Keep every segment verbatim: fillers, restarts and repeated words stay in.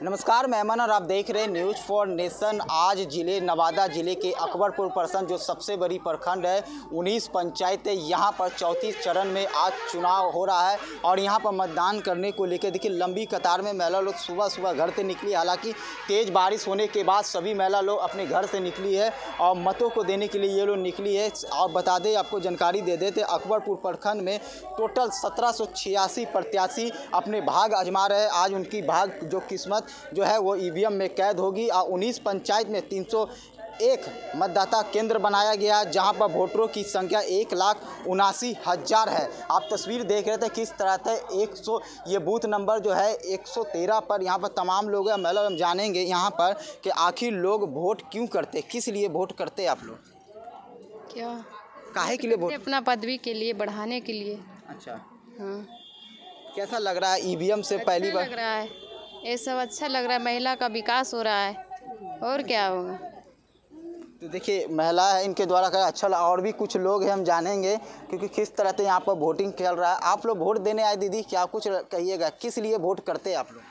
नमस्कार, मैं अमन और आप देख रहे हैं न्यूज़ फॉर नेशन। आज जिले नवादा जिले के अकबरपुर प्रखंड जो सबसे बड़ी प्रखंड है, उन्नीस पंचायत है, यहाँ पर चौंतीस चरण में आज चुनाव हो रहा है और यहाँ पर मतदान करने को लेकर देखिए लंबी कतार में महिला लोग सुबह सुबह घर से निकली। हालांकि तेज़ बारिश होने के बाद सभी महिला लोग अपने घर से निकली है और मतों को देने के लिए ये लोग निकली है। और बता दें, आपको जानकारी दे देते, अकबरपुर प्रखंड में टोटल सत्रह सौ छियासी प्रत्याशी अपने भाग आजमा रहे हैं। आज उनकी भाग जो किस्मत जो है वो ईवीएम में कैद होगी। और उन्नीस पंचायत में तीन सौ एक मतदाता केंद्र बनाया गया, जहां पर वोटरों की संख्या एक लाख उनासी हज़ार है। आप तस्वीर देख रहे थे किस तरह से एक सौ ये बूथ नंबर जो है एक सौ तेरह पर यहाँ पर तमाम लोग हैं। मतलब हम जानेंगे यहाँ पर कि आखिर लोग वोट क्यों करते, किस लिए वोट करते आप लोग, क्या काहे के लिए वोट? अपना पदवी के लिए, बढ़ाने के लिए। अच्छा, हाँ, कैसा लग रहा है ईवीएम से पहली अच्छा बार? लग रहा है, ये सब अच्छा लग रहा है। महिला का विकास हो रहा है, और क्या होगा। तो देखिए महिला है, इनके द्वारा का अच्छा लगा। और भी कुछ लोग हैं, हम जानेंगे क्योंकि किस तरह से यहाँ पर वोटिंग चल रहा है। आप लोग वोट देने आए, दीदी क्या कुछ कहिएगा, किस लिए वोट करते हैं आप लोग?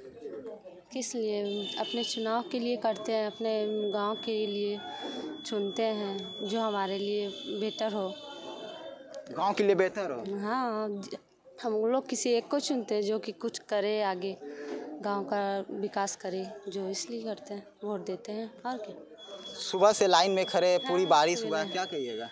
किस लिए? अपने चुनाव के लिए करते हैं, अपने गांव के लिए चुनते हैं जो हमारे लिए बेहतर हो। गांव के लिए बेहतर हो? हाँ, हम लोग किसी एक को चुनते हैं जो कि कुछ करे, आगे गांव का विकास करे, जो इसलिए करते हैं, वोट देते हैं। और क्या, सुबह से लाइन में खड़े, पूरी बारिश हुआ, क्या कहिएगा?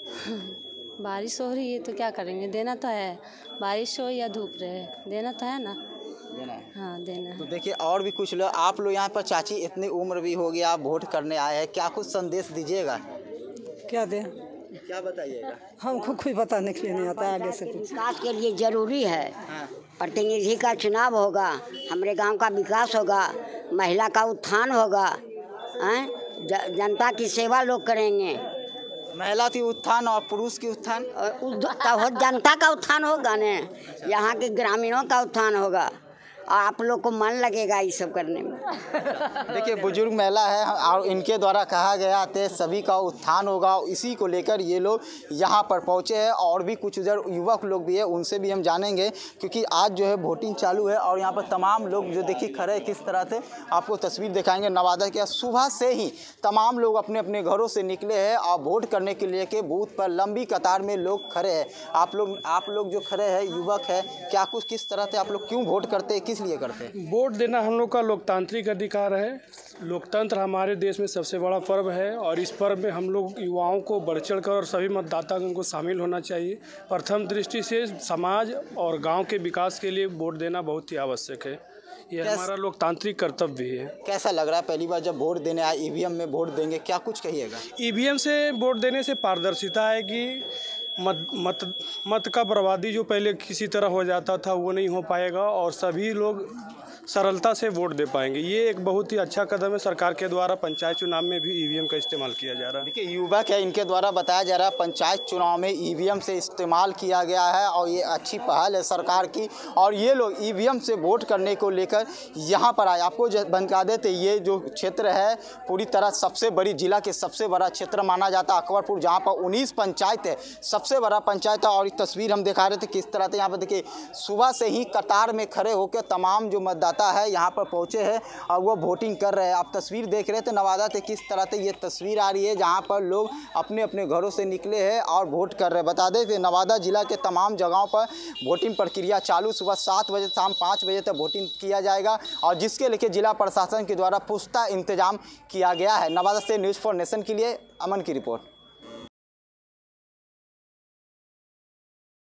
बारिश हो रही है तो क्या करेंगे, देना तो है। बारिश हो या धूप रहे, देना तो है ना। देना है। हाँ, देना है। तो देखिए और भी कुछ लोग, आप लोग यहाँ पर चाची इतनी उम्र भी हो गया, आप वोट करने आए हैं, क्या कुछ संदेश दीजिएगा? क्या दें? क्या बताइएगा? हमको कोई बताने के लिए नहीं आता, आगे से कुछ। विकास के लिए जरूरी है। हाँ। प्रतिनिधि का चुनाव होगा, हमारे गांव का विकास होगा, महिला का उत्थान होगा, हैं? ज- जनता की सेवा लोग करेंगे। महिला की उत्थान और पुरुष की उत्थान, और उद- तब हो जनता का उत्थान होगा ने, यहाँ के ग्रामीणों का उत्थान होगा और आप लोग को मन लगेगा ये सब करने में। देखिए बुजुर्ग महिला है और इनके द्वारा कहा गया थे सभी का उत्थान होगा, इसी को लेकर ये लोग यहाँ पर पहुँचे हैं। और भी कुछ उधर युवक लोग भी है, उनसे भी हम जानेंगे क्योंकि आज जो है वोटिंग चालू है। और यहाँ पर तमाम लोग जो देखिए खड़े हैं, किस तरह से आपको तस्वीर दिखाएंगे। नवादा के सुबह से ही तमाम लोग अपने अपने घरों से निकले हैं और वोट करने के लिए के बूथ पर लंबी कतार में लोग खड़े हैं। आप लोग आप लोग जो खड़े हैं, युवक है, क्या कुछ किस तरह से आप लोग क्यों वोट करते हैं, किस लिए करते हैं? वोट देना हम लोग का लोकतांत्रिक अधिकार है। लोकतंत्र हमारे देश में सबसे बड़ा पर्व है और इस पर्व में हम लोग युवाओं को बढ़ चढ़ कर और सभी मतदाता को शामिल होना चाहिए। प्रथम दृष्टि से समाज और गांव के विकास के लिए वोट देना बहुत ही आवश्यक है। ये हमारा लोकतांत्रिक कर्तव्य भी है। कैसा लग रहा है पहली बार जब वोट देने आए, ईवीएम में वोट देंगे, क्या कुछ कहिएगा? ईवीएम से वोट देने से पारदर्शिता है कि मत मत मत का बर्बादी जो पहले किसी तरह हो जाता था वो नहीं हो पाएगा और सभी लोग सरलता से वोट दे पाएंगे। ये एक बहुत ही अच्छा कदम है सरकार के द्वारा। पंचायत चुनाव में भी ईवीएम का इस्तेमाल किया जा रहा है। देखिए युवक है, इनके द्वारा बताया जा रहा है पंचायत चुनाव में ईवीएम से इस्तेमाल किया गया है और ये अच्छी पहल है सरकार की। और ये लोग ईवीएम से वोट करने को लेकर यहाँ पर आए। आपको बता देते, ये जो क्षेत्र है पूरी तरह सबसे बड़ी, जिला के सबसे बड़ा क्षेत्र माना जाता है अकबरपुर, जहाँ पर उन्नीस पंचायत है, सबसे बड़ा पंचायत है। और ये तस्वीर हम दिखा रहे थे किस तरह से यहाँ पर देखिए सुबह से ही कतार में खड़े होकर तमाम जो मतदाता है यहाँ पर पहुँचे हैं और वो वोटिंग कर रहे हैं। आप तस्वीर देख रहे थे नवादा से किस तरह से ये तस्वीर आ रही है, जहाँ पर लोग अपने अपने घरों से निकले हैं और वोट कर रहे हैं। बता दें कि नवादा जिला के तमाम जगहों पर वोटिंग प्रक्रिया चालू, सुबह सात बजे शाम पाँच बजे तक वोटिंग किया जाएगा और जिसके लेके जिला प्रशासन के द्वारा पुख्ता इंतजाम किया गया है। नवादा से न्यूज़ फॉर नेशन के लिए अमन की रिपोर्ट।